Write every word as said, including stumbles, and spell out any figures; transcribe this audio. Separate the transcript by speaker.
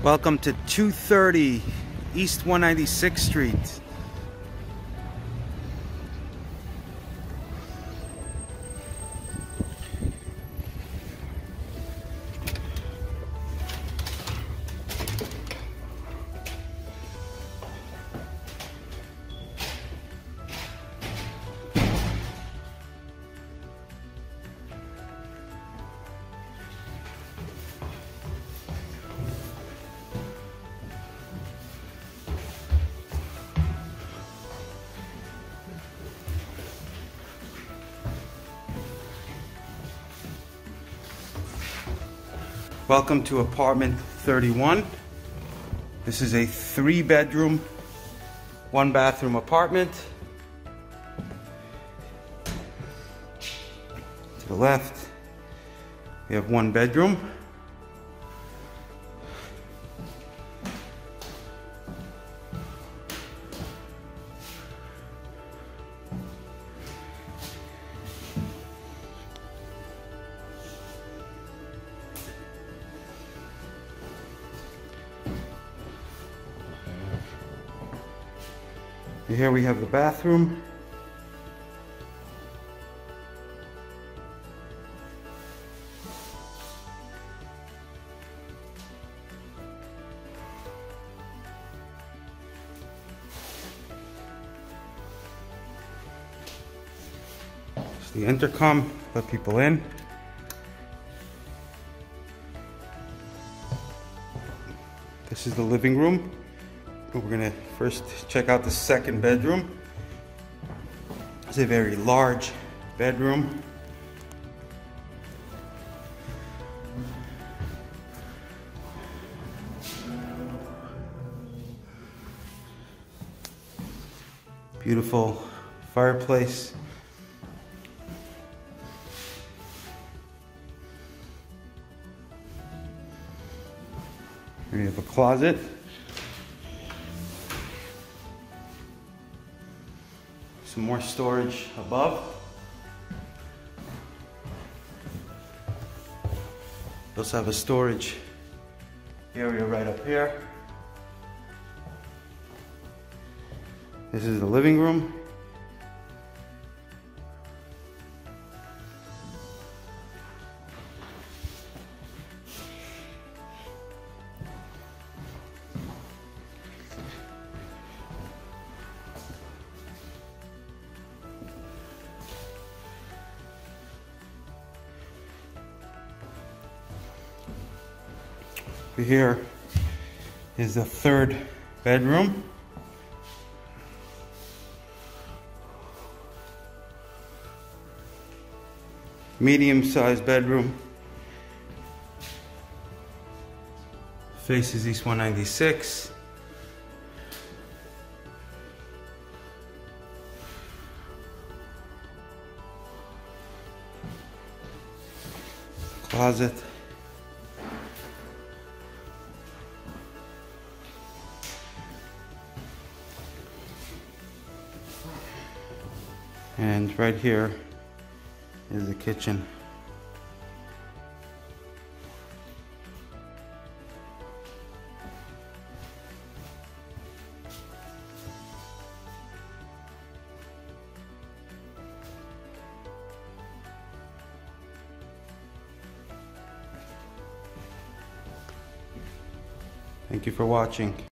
Speaker 1: Welcome to two thirty East one ninety-sixth Street. Welcome to apartment thirty-one. This is a three bedroom, one bathroom apartment. To the left, we have one bedroom. Here we have the bathroom. It's the intercom, let people in. This is the living room. We're gonna first check out the second bedroom. It's a very large bedroom. Beautiful fireplace. Here we have a closet. Some more storage above. We also have a storage area right up here. This is the living room. Here is the third bedroom. Medium-sized bedroom. Faces East one ninety-six. Closet. And right here is the kitchen. Thank you for watching.